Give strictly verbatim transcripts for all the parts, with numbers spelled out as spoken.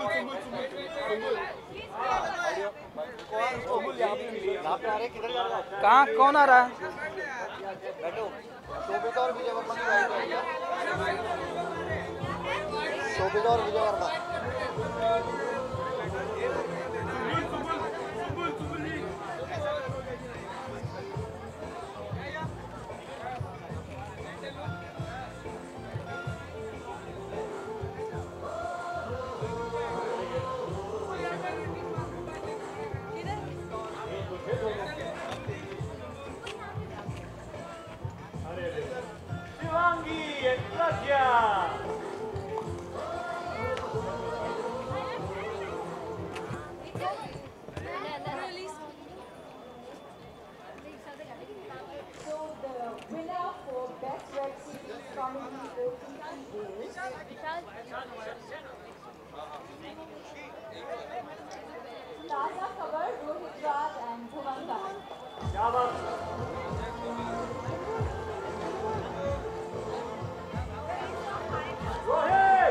कहाँ कौन आ रहा है? शोभिता और विजय वर्मा शोभिता और विजय Verma Shivangi and Pragya. So the winner for Best Web Series Comedy O T T is Taza Khabar, Rohit Raj and Bhuvan Khan. क्या बात? Rohit!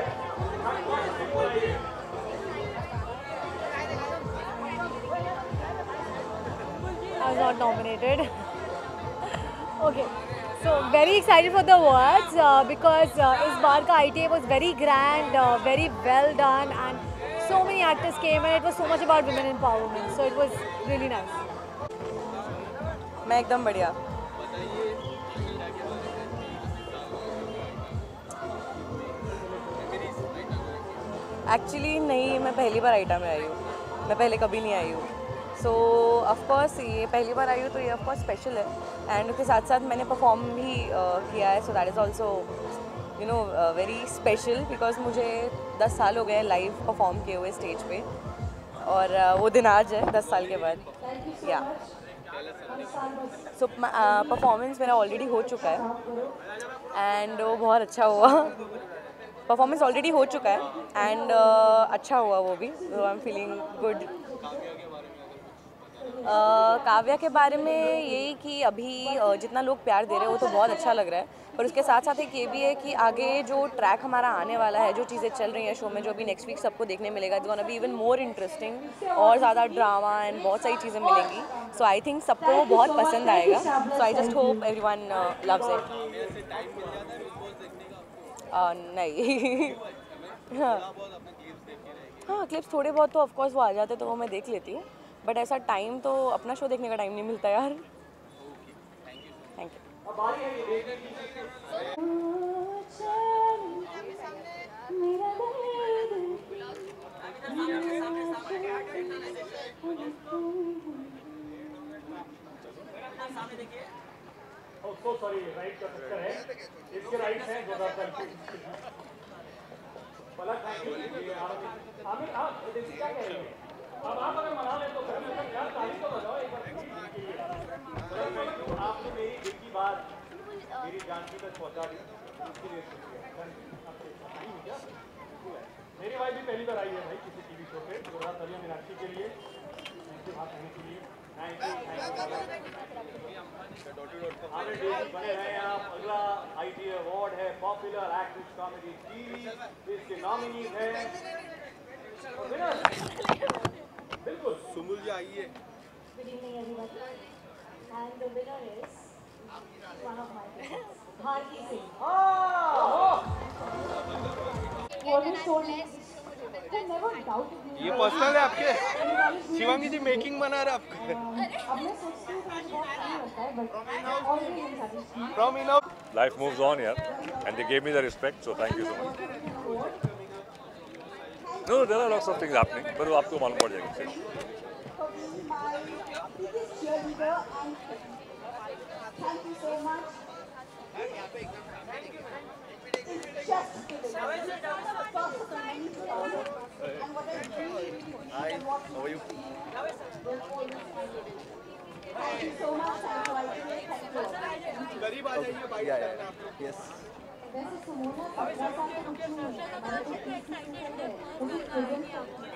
I was not nominated. Okay, so very excited for the awards uh, because uh, इस बार का I T A was very grand, uh, very well done, and so many actors came, and it was so much about women empowerment. So it was really nice. मैं एकदम बढ़िया. Actually नहीं, मैं पहली बार iota में आई हूँ. मैं पहले कभी नहीं आई हूँ. सो ऑफकोर्स ये पहली बार आई हूँ तो ये ऑफकोर्स स्पेशल है. एंड उसके साथ साथ मैंने परफॉर्म भी uh, किया है. So that is also you know very special because मुझे दस साल हो गए लाइव परफॉर्म किए हुए स्टेज पे. और uh, वो दिन आज है दस साल के बाद. या सो परफॉर्मेंस मेरा ऑलरेडी हो चुका है एंड वो बहुत अच्छा हुआ. परफॉर्मेंस ऑलरेडी हो चुका है एंड uh, अच्छा हुआ वो भी. I am feeling good. Kavya के बारे में यही कि अभी uh, जितना लोग प्यार दे रहे हैं वो तो बहुत अच्छा लग रहा है. पर उसके साथ साथ एक ये भी है कि आगे जो ट्रैक हमारा आने वाला है, जो चीज़ें चल रही हैं शो में, जो अभी नेक्स्ट वीक सबको देखने मिलेगा, it's gonna be even more interesting. और ज़्यादा ड्रामा एंड बहुत सारी चीज़ें मिलेंगी. सो आई थिंक सबको वो बहुत पसंद आएगा. So I just hope everyone loves it. नहीं हाँ हाँ क्लिप्स थोड़े बहुत तो ऑफकोर्स वो आ जाते तो वो मैं देख लेती हूँ. बट ऐसा टाइम तो अपना शो देखने का टाइम नहीं मिलता यार. Thank you. Oh, so sorry, right का चक्कर है. इसके राइट हैं दो दरअसल. पलक ये आमिर आप देखिए क्या कह रहे हैं. अब आप अगर मना लें तो फिर मैं यार ताली तो बजाओ एक बार. आपने मेरी दिल की बात मेरी जानकी तक पहुंचा दी. उसके लिए शुक्रिया. मेरी वाइफ भी पहली बार आई है भाई किसी टीवी शो पे. जोरदार तालियां मीनाक्षी के लिए. बात करने के लिए थैंक यू. बने रहे आप. अगला आई टी अवार्ड है पॉपुलर एक्ट्रेस कॉमेडी टीवी. इसके नॉमिनीज हैं बिल्कुल सुमुल जी आइए. Good evening everybody. And the winner is one of my favorites, Bharti Singh. What is told me, I never doubted you. ये पर्सनल है आपके. शिवांगी जी मेकिंग बना रहे आपको. अब मैं सोचती हूँ कि बहुत टाइम लगता है but always I'm satisfied. From enough. Life moves on here, and they gave me the respect, so thank you so much. No, there are lots of things happening, but वो आपको मालूम पड़ जाएगा. For being my biggest cheerleader and thank you so much. It's just today. First of the many flowers and what I really Hi, how are you? Thank you so much and so I really thank you. करीब आ जाइए भाई. Yeah, yeah. Yes. वैसे सुमोना सत्रह साल के कुछ नहीं है. हमारे को तीस है. वो भी present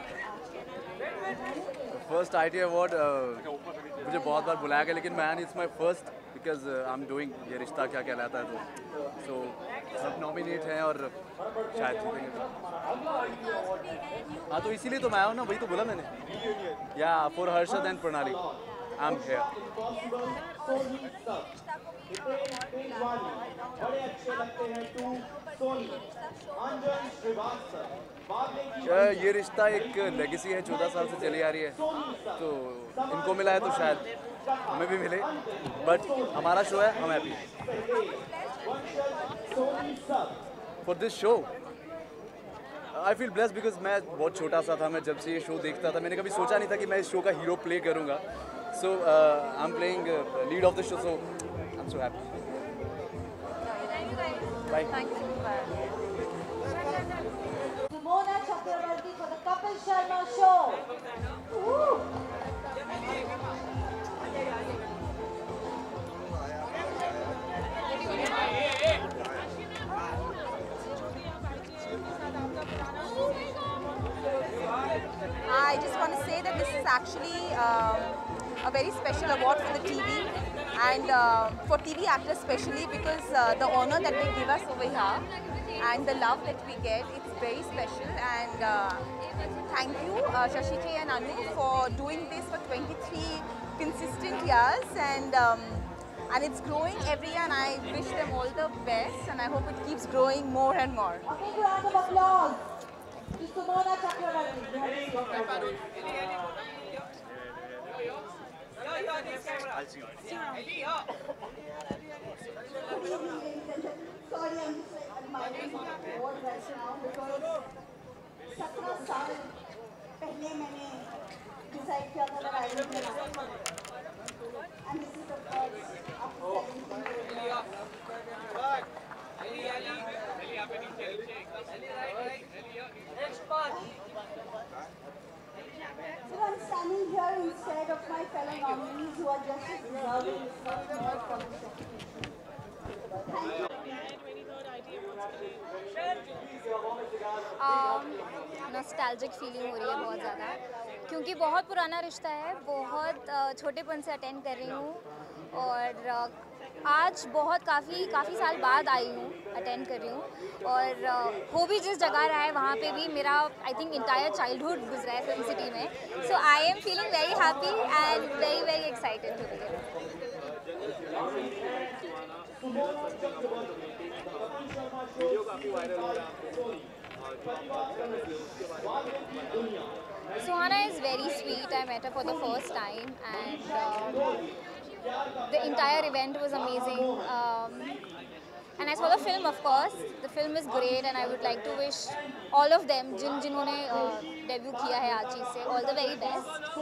first I T award मुझे बहुत बार बुलाया गया लेकिन मैं it's my first because I am doing Yeh Rishta क्या कहलाता है. तो सो सब नॉमिनेट हैं और शायद जीतेंगे. हाँ तो इसीलिए तो मैं आया हूँ ना, वही तो बोला मैंने। या फॉर हर्षद एंड प्रणाली आई एम हियर। बड़े अच्छे लगते हैं टू सोनी अंजन श्रीवास्तव। ये रिश्ता एक लेगेसी है, चौदह साल से चली आ रही है, तो इनको मिला है तो शायद हमें भी मिले, बट हमारा शो है, हम happy for this show. I feel blessed because मैं बहुत छोटा सा था, मैं जब से ये शो देखता था मैंने कभी सोचा नहीं था कि मैं इस शो का हीरो प्ले करूँगा। So I am playing lead of the show, so I am so happy. Bye. Simona Chakrabarti for the Kapil Sharma Show. Woo! I just want to say that this is actually um, a very special award for the T V and uh, for T V actors especially, because uh, the honor that they give us over here and the love that we get, it's very special. And uh, thank you uh, Shashiji and Anu for doing this for twenty-three consistent years, and um, and it's growing every year, and I wish them all the best, and I hope it keeps growing more and more. A big round of applause to Simona Chakrabarti. Sorry, I'm just like admiring my board right now because सत्रह साल पहले मैंने decide किया था that I will be an actor, and this is of course after seventeen years. So I'm standing here instead of my fellow nominees who are just as deserving, if not more, for this recognition. Thank you. Nostalgic feeling हो रही है बहुत ज़्यादा, क्योंकि बहुत पुराना रिश्ता है, बहुत अ, छोटेपन से अटेंड कर रही हूँ और अ, आज बहुत काफ़ी काफ़ी साल बाद आई हूँ, अटेंड कर रही हूँ। और अ, हो भी जिस जगह रहा है वहाँ पे भी मेरा आई थिंक इंटायर चाइल्डहुड गुजरा है फिल्म सिटी में। So I am feeling very happy and very very excited to be here. Suhana is very sweet. I met her for the first time, and uh, the entire event was amazing. Um, and as for the film, of course, the film is great, and I would like to wish all of them, जिन जिन्होंने uh, debut किया है आज से, all the very best.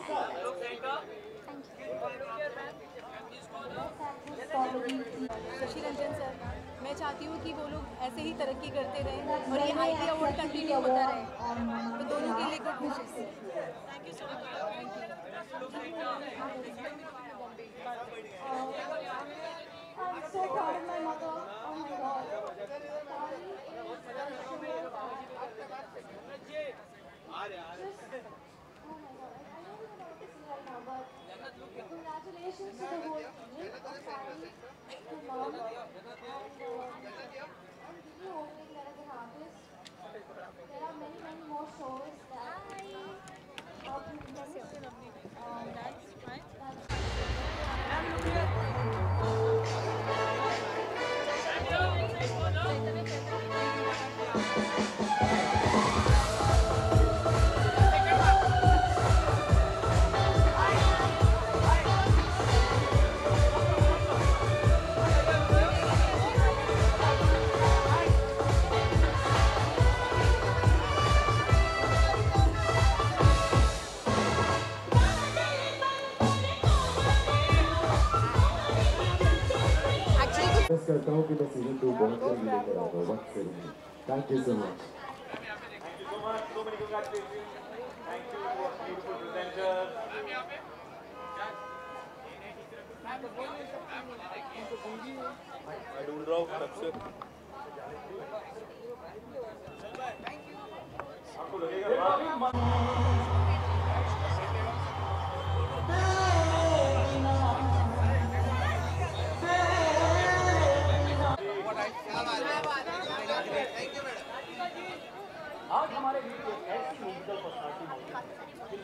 Shashi Ranjan sir, मैं चाहती हूँ कि वो लोग ऐसे ही तरक्की करते रहें और ये आई टी अवार्ड कंटिन्यू होता रहे, तो दोनों के लिए good wishes. Thank you so I'm so proud of my mother. Oh my God. Congratulations to the whole team, to Sai, to Mom, and uh, I'm really hoping that as an artist, there are many, many more shows that are produced. Um, that's request करता हूँ कि मैं season two बहुत जल्दी लेकर आता हूँ वक्त से। Thank you so much. Thank you so much. So many congratulations. Thank you to our beautiful presenters. मैं ढूंढ रहा हूँ कब से। आपको लगेगा हमारे बीच एक ऐसी म्यूजिकल पर्सनालिटी मौजूद है